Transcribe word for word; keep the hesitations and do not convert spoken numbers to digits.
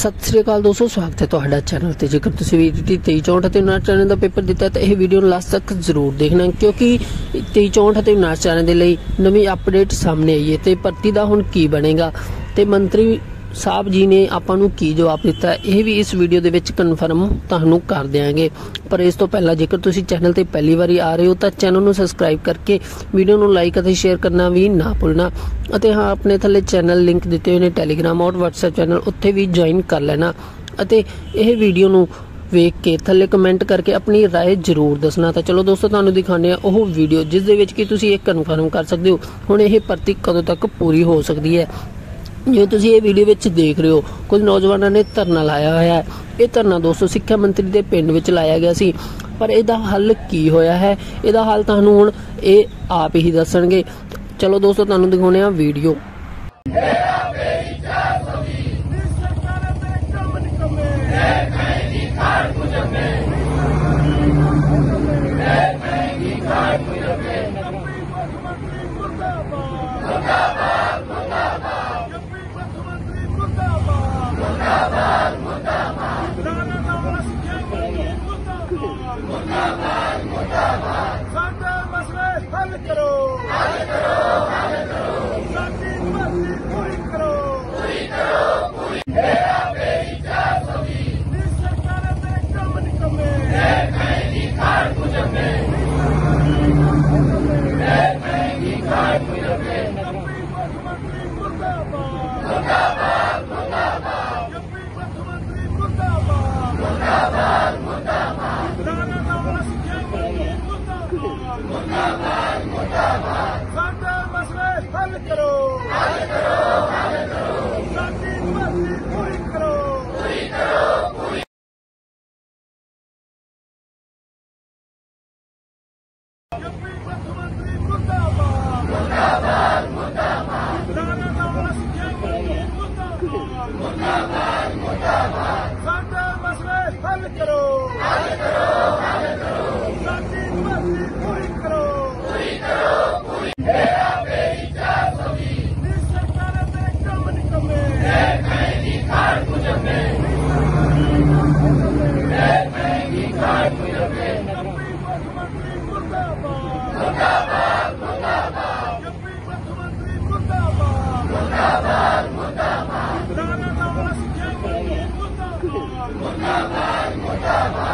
सत श्री अकाल दोस्तों, स्वागत है तुहाडा चैनल ते। जेकर तुसीं भी तेईस चौंठ ते उनाहठ चैनल का पेपर दिता है तो यह वीडियो लास्ट तक जरूर देखना, क्योंकि तेईस चौंठ ते उनाहठ चैनल के लिए नवी अपडेट सामने आई है। तो भर्ती का हुण की बनेगा तो मंत्री साहब जी ने आपां नूं की जवाब दिता, यह भी इस वीडियो दे विच कन्फर्म तुहानूं कर देंगे। पर इस तो पहला जेकर तुसीं चैनल ते पहली बारी आ रहे हो तो चैनल नूं सबसक्राइब करके वीडियो नूं लाइक और शेयर करना भी ना भुलना। अते हाँ, अपने थल्ले चैनल लिंक दिते हुए ने टैलीग्राम और वट्सएप चैनल, उत्थे भी ज्वाइन कर लेना। अते यह वीडियो नूं वेख के थल्ले कमेंट करके अपनी राय जरूर दसना। तो चलो दोस्तों, तुहानूं दिखाने वो वीडियो जिस दे विच कि तुसीं एक कन्फर्म कर सकते हो हुण यह भर्ती कदों तक पूरी हो सकती है। जो तुम ये वीडियो विच देख रहे हो, कुछ नौजवानों ने धरना लाया हुआ है। ये धरना दोस्तों सिक्ख्या मंत्री के पिंड विच लाया गया सी, पर इसदा हल की होया है, इसदा हल तुहानूं हुण ये आप ही दसणगे। चलो दोस्तों, तुहानूं दिखाउने आ वीडियो। मुर्दाबाद मुर्दाबाद